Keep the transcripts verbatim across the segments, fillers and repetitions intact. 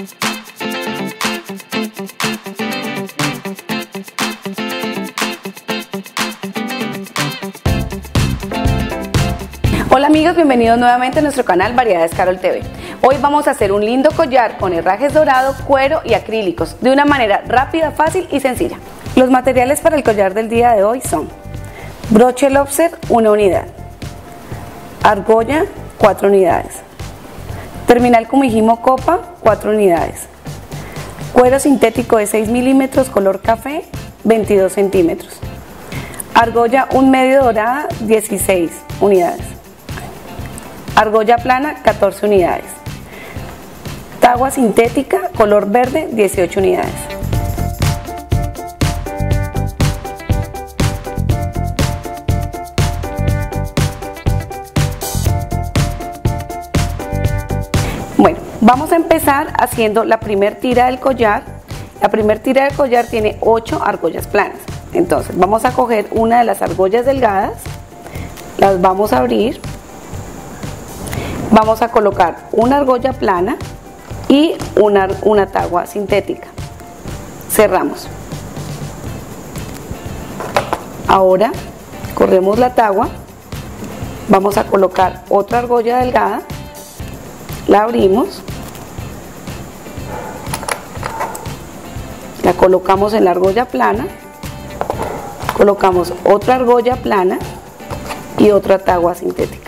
Hola amigos, bienvenidos nuevamente a nuestro canal Variedades Carol T V. Hoy vamos a hacer un lindo collar con herrajes dorado, cuero y acrílicos de una manera rápida, fácil y sencilla. Los materiales para el collar del día de hoy son broche lobster, una unidad, argolla, cuatro unidades, terminal kumihimo copa, cuatro unidades, cuero sintético de seis milímetros color café, veintidós centímetros, argolla un medio dorada, dieciséis unidades, argolla plana, catorce unidades, tagua sintética color verde, dieciocho unidades. Bueno, vamos a empezar haciendo la primer tira del collar. La primer tira del collar tiene ocho argollas planas. Entonces vamos a coger una de las argollas delgadas, las vamos a abrir, vamos a colocar una argolla plana y una, una tagua sintética. Cerramos. Ahora corremos la tagua, vamos a colocar otra argolla delgada, la abrimos, la colocamos en la argolla plana, colocamos otra argolla plana y otra tagua sintética.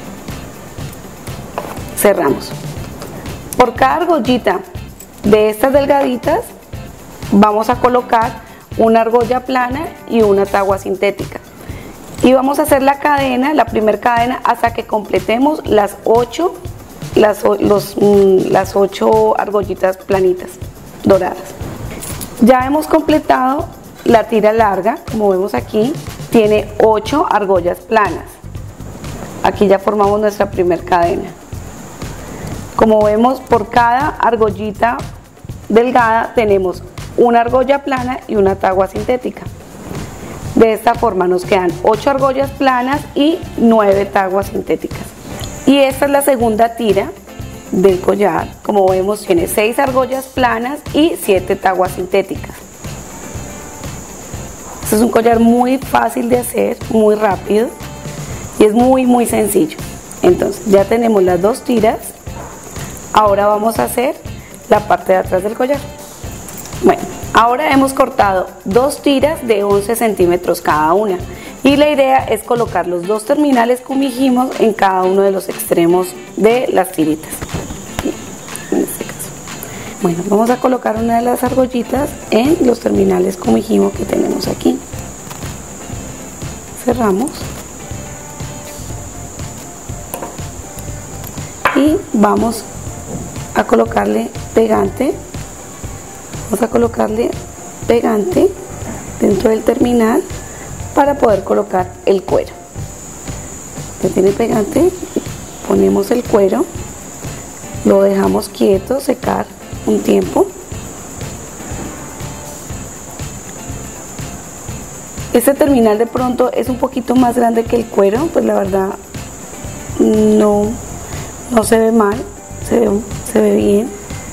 Cerramos. Por cada argollita de estas delgaditas vamos a colocar una argolla plana y una tagua sintética. Y vamos a hacer la cadena, la primera cadena, hasta que completemos las ocho Las, los, las ocho argollitas planitas doradas. Ya hemos completado la tira larga, como vemos aquí, tiene ocho argollas planas. Aquí ya formamos nuestra primera cadena. Como vemos, por cada argollita delgada tenemos una argolla plana y una tagua sintética. De esta forma nos quedan ocho argollas planas y nueve taguas sintéticas. Y esta es la segunda tira del collar. Como vemos, tiene seis argollas planas y siete taguas sintéticas. Este es un collar muy fácil de hacer, muy rápido y es muy muy sencillo. Entonces ya tenemos las dos tiras. Ahora vamos a hacer la parte de atrás del collar. Bueno, ahora hemos cortado dos tiras de once centímetros cada una. Y la idea es colocar los dos terminales kumihimo en cada uno de los extremos de las tiritas. En este caso. Bueno, vamos a colocar una de las argollitas en los terminales kumihimo que tenemos aquí. Cerramos. Y vamos a colocarle pegante. Vamos a colocarle pegante dentro del terminal para poder colocar el cuero. Ya tiene pegante, ponemos el cuero, lo dejamos quieto, secar un tiempo. Este terminal de pronto es un poquito más grande que el cuero, pues la verdad no, no se ve mal, se ve, se ve bien,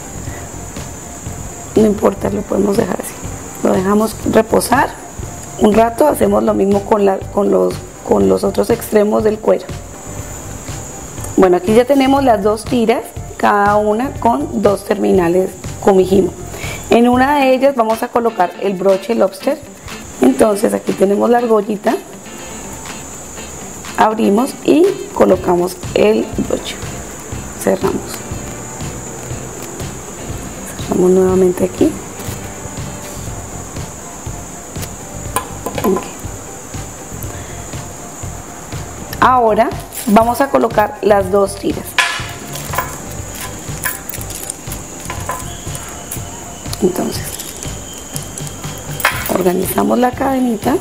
no importa, lo podemos dejar así, lo dejamos reposar un rato. Hacemos lo mismo con, la, con, los, con los otros extremos del cuero. Bueno, aquí ya tenemos las dos tiras, cada una con dos terminales kumihimo. En una de ellas vamos a colocar el broche lobster. Entonces aquí tenemos la argollita, abrimos y colocamos el broche. Cerramos. Cerramos nuevamente aquí. Okay. Ahora vamos a colocar las dos tiras. Entonces organizamos la cadenita.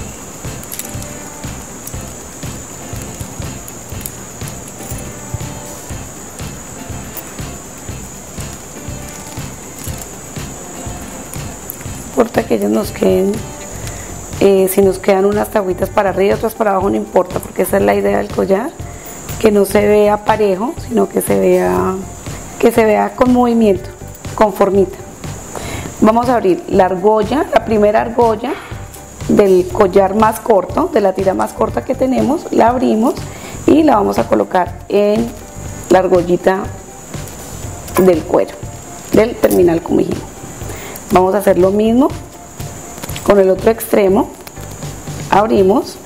No importa que ellas nos queden. Eh, si nos quedan unas taguitas para arriba y otras para abajo, no importa, porque esa es la idea del collar, que no se vea parejo, sino que se vea, que se vea con movimiento. con formita. Vamos a abrir la argolla, la primera argolla del collar más corto, de la tira más corta que tenemos, la abrimos y la vamos a colocar en la argollita del cuero, del terminal comejimo. Vamos a hacer lo mismo con el otro extremo, abrimos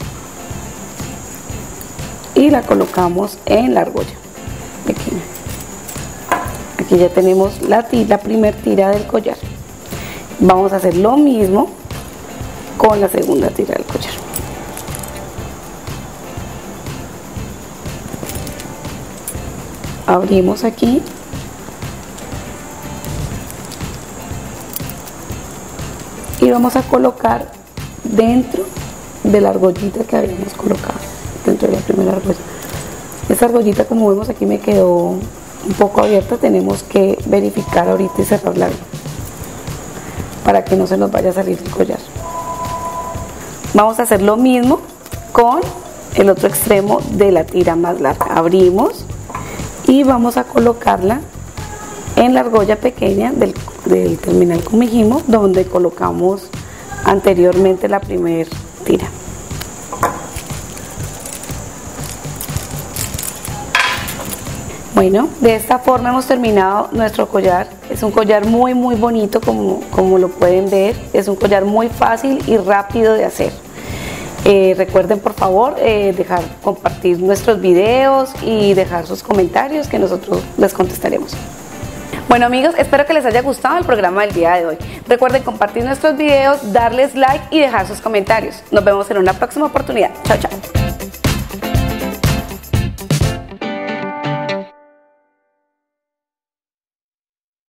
y la colocamos en la argolla pequeña. Aquí ya tenemos la, tira, la primer tira del collar. Vamos a hacer lo mismo con la segunda tira del collar. Abrimos aquí y vamos a colocar dentro de la argollita que habíamos colocado, dentro de la primera argolla. Esta argollita, como vemos aquí, me quedó un poco abierta. Tenemos que verificar ahorita y cerrarla para que no se nos vaya a salir el collar. Vamos a hacer lo mismo con el otro extremo de la tira más larga. Abrimos y vamos a colocarla en la argolla pequeña del, del terminal comejimo, donde colocamos anteriormente la primera tira. Bueno, de esta forma hemos terminado nuestro collar. Es un collar muy muy bonito, como, como lo pueden ver. Es un collar muy fácil y rápido de hacer. Eh, recuerden por favor eh, dejar compartir nuestros videos y dejar sus comentarios, que nosotros les contestaremos. Bueno amigos, espero que les haya gustado el programa del día de hoy. Recuerden compartir nuestros videos, darles like y dejar sus comentarios. Nos vemos en una próxima oportunidad. Chao, chao.